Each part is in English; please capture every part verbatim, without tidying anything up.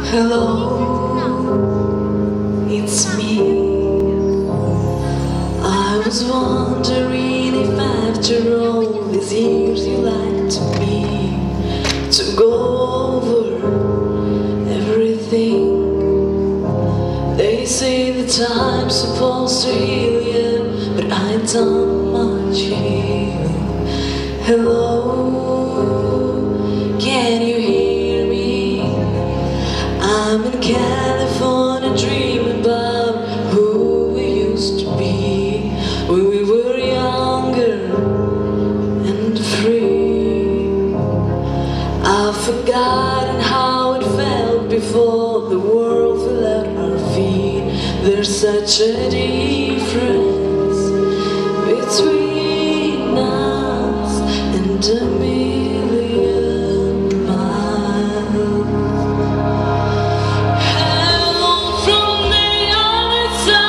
Hello, it's me. I was wondering if after all these years you like to me to go over everything. They say the time's supposed to heal you, but I ain't done much healing. Hello, can you hear me? I'm in California dreaming about who we used to be when we were younger and free. I've forgotten how it felt before the world fell at our feet. There's such a difference between us and a million miles. Hello from the other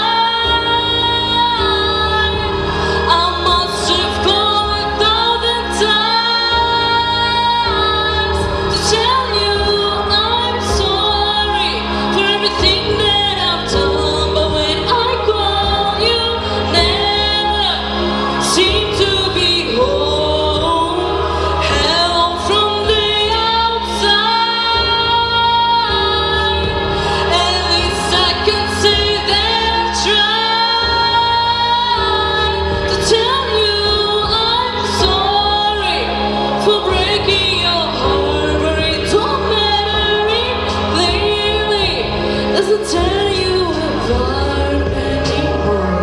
side. I must have called a thousand times to tell you I'm sorry for everything that I've done, but when I call you, never seem to be home. Hello from the outside. At least I can say that I tried to tell you I'm sorry for breaking your heart, but it don't matter, it clearly doesn't tell you apart anymore.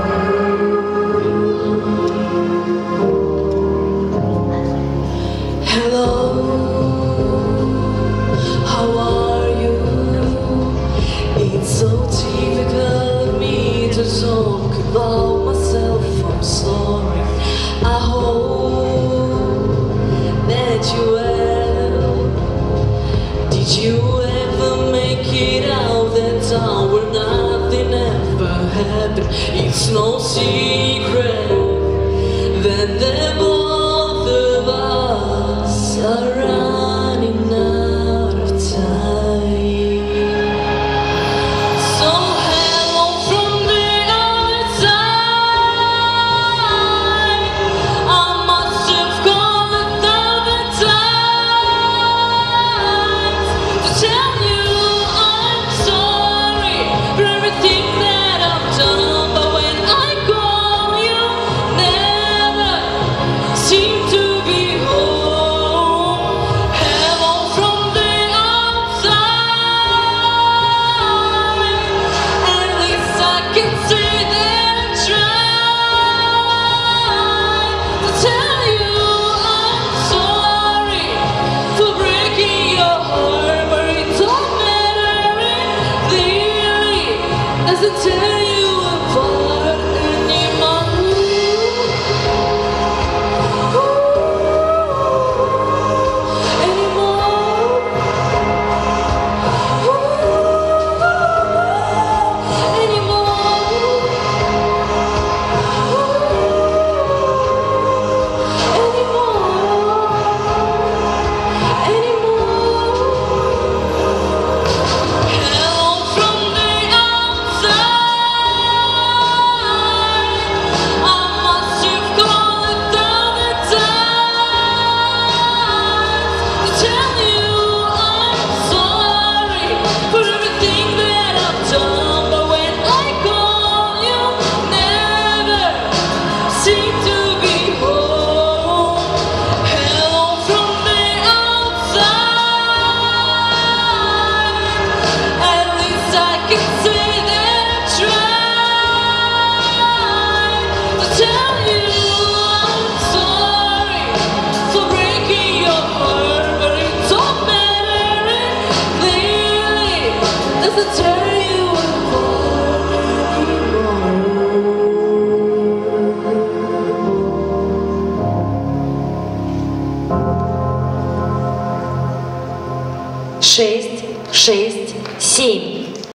Hello, how are you? It's so difficult of me to talk about myself. I'm sorry. I hope that you will. Did you ever make it out that town where nothing ever happened? It's no secret that the both of us are running out of time. So hello from the other side. I must have called a thousand times to tell you I'm sorry for everything that I've done, but when I call you, never seem to be home. Hello from the outside. At least I can say that I tried to tell you I'm sorry for breaking your heart, but it don't matter, it clearly doesn't tell